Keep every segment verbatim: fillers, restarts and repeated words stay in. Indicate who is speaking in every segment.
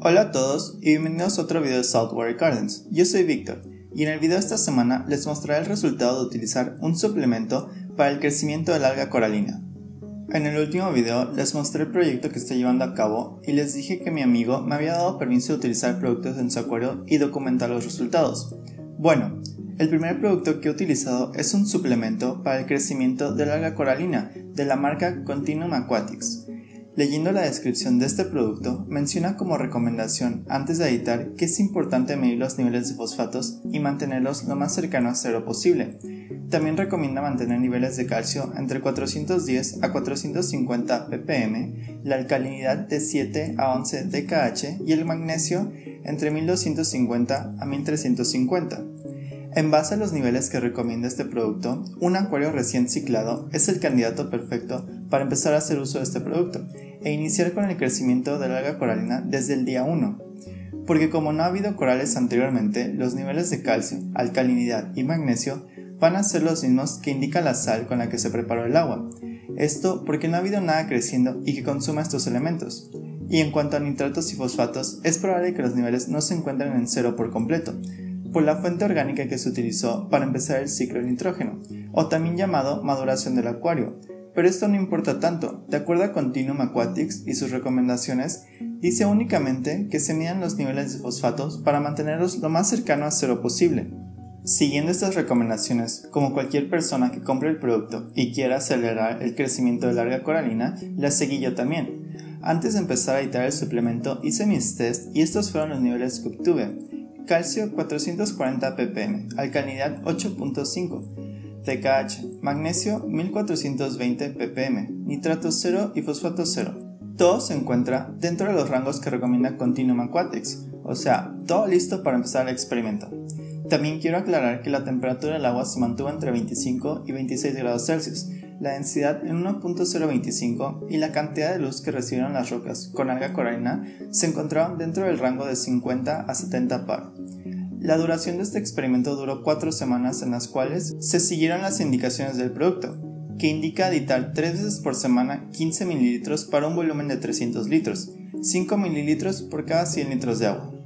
Speaker 1: Hola a todos y bienvenidos a otro video de Saltwater Gardens. Yo soy Víctor y en el video de esta semana les mostraré el resultado de utilizar un suplemento para el crecimiento del alga coralina. En el último video les mostré el proyecto que estoy llevando a cabo y les dije que mi amigo me había dado permiso de utilizar productos en su acuario y documentar los resultados. Bueno, el primer producto que he utilizado es un suplemento para el crecimiento del alga coralina de la marca Continuum Aquatics. Leyendo la descripción de este producto, menciona como recomendación antes de editar que es importante medir los niveles de fosfatos y mantenerlos lo más cercano a cero posible. También recomienda mantener niveles de calcio entre cuatrocientos diez a cuatrocientos cincuenta ppm, la alcalinidad de siete a once D K H y el magnesio entre mil doscientos cincuenta a mil trescientos cincuenta. En base a los niveles que recomienda este producto, un acuario recién ciclado es el candidato perfecto para empezar a hacer uso de este producto e iniciar con el crecimiento del alga coralina desde el día uno. Porque como no ha habido corales anteriormente, los niveles de calcio, alcalinidad y magnesio van a ser los mismos que indica la sal con la que se preparó el agua. Esto porque no ha habido nada creciendo y que consuma estos elementos. Y en cuanto a nitratos y fosfatos, es probable que los niveles no se encuentren en cero por completo, por la fuente orgánica que se utilizó para empezar el ciclo de nitrógeno, o también llamado maduración del acuario. Pero esto no importa tanto. De acuerdo a Continuum Aquatics y sus recomendaciones, dice únicamente que se midan los niveles de fosfatos para mantenerlos lo más cercano a cero posible. Siguiendo estas recomendaciones, como cualquier persona que compre el producto y quiera acelerar el crecimiento del alga coralina, las seguí yo también. Antes de empezar a editar el suplemento hice mis tests y estos fueron los niveles que obtuve. Calcio cuatrocientos cuarenta ppm, alcalinidad ocho punto cinco, D K H, magnesio mil cuatrocientos veinte ppm, nitrato cero y fosfato cero. Todo se encuentra dentro de los rangos que recomienda Continuum Aquatics, o sea, todo listo para empezar el experimento. También quiero aclarar que la temperatura del agua se mantuvo entre veinticinco y veintiséis grados Celsius, la densidad en uno punto cero veinticinco y la cantidad de luz que recibieron las rocas con alga coralina se encontraban dentro del rango de cincuenta a setenta par. La duración de este experimento duró cuatro semanas en las cuales se siguieron las indicaciones del producto, que indica editar tres veces por semana quince mililitros para un volumen de trescientos litros, cinco mililitros por cada cien litros de agua.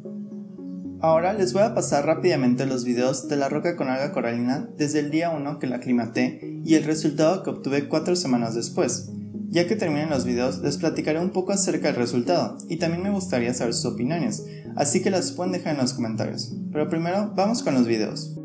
Speaker 1: Ahora les voy a pasar rápidamente los videos de la roca con alga coralina desde el día uno que la aclimaté y el resultado que obtuve cuatro semanas después. Ya que terminen los videos les platicaré un poco acerca del resultado y también me gustaría saber sus opiniones, así que las pueden dejar en los comentarios. Pero primero vamos con los videos.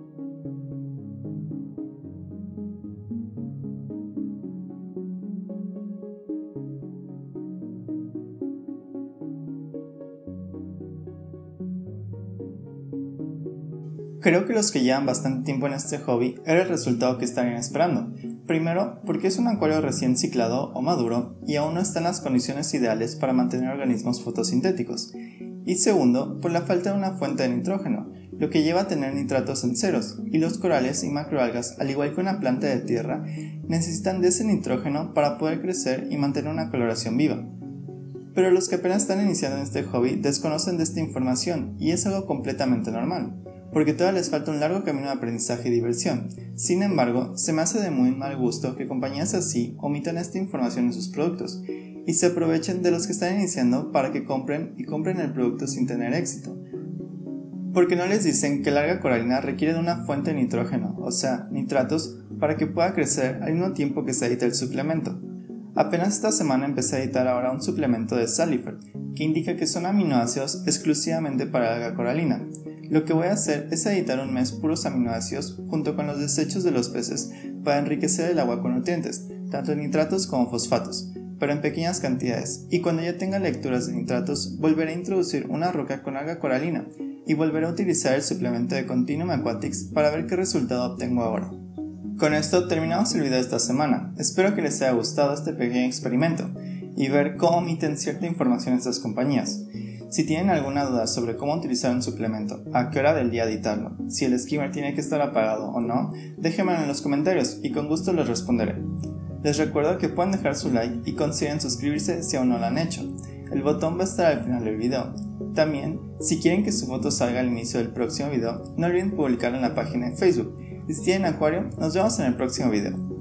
Speaker 1: Creo que los que llevan bastante tiempo en este hobby era el resultado que estarían esperando. Primero, porque es un acuario recién ciclado o maduro y aún no está en las condiciones ideales para mantener organismos fotosintéticos. Y segundo, por la falta de una fuente de nitrógeno, lo que lleva a tener nitratos en ceros, y los corales y macroalgas, al igual que una planta de tierra, necesitan de ese nitrógeno para poder crecer y mantener una coloración viva. Pero los que apenas están iniciando en este hobby desconocen de esta información y es algo completamente normal, porque todavía les falta un largo camino de aprendizaje y diversión. Sin embargo, se me hace de muy mal gusto que compañías así omitan esta información en sus productos y se aprovechen de los que están iniciando para que compren y compren el producto sin tener éxito. Porque no les dicen que el alga coralina requiere de una fuente de nitrógeno, o sea, nitratos, para que pueda crecer al mismo tiempo que se edita el suplemento. Apenas esta semana empecé a editar ahora un suplemento de Salifer, que indica que son aminoácidos exclusivamente para alga coralina. Lo que voy a hacer es editar un mes puros aminoácidos junto con los desechos de los peces para enriquecer el agua con nutrientes, tanto nitratos como fosfatos, pero en pequeñas cantidades, y cuando ya tenga lecturas de nitratos volveré a introducir una roca con alga coralina y volveré a utilizar el suplemento de Continuum Aquatics para ver qué resultado obtengo ahora. Con esto terminamos el video de esta semana. Espero que les haya gustado este pequeño experimento y ver cómo omiten cierta información estas compañías. Si tienen alguna duda sobre cómo utilizar un suplemento, a qué hora del día editarlo, si el skimmer tiene que estar apagado o no, déjenmelo en los comentarios y con gusto les responderé. Les recuerdo que pueden dejar su like y consideren suscribirse si aún no lo han hecho. El botón va a estar al final del video. También, si quieren que su foto salga al inicio del próximo video, no olviden publicarlo en la página de Facebook. Y si tienen acuario, nos vemos en el próximo video.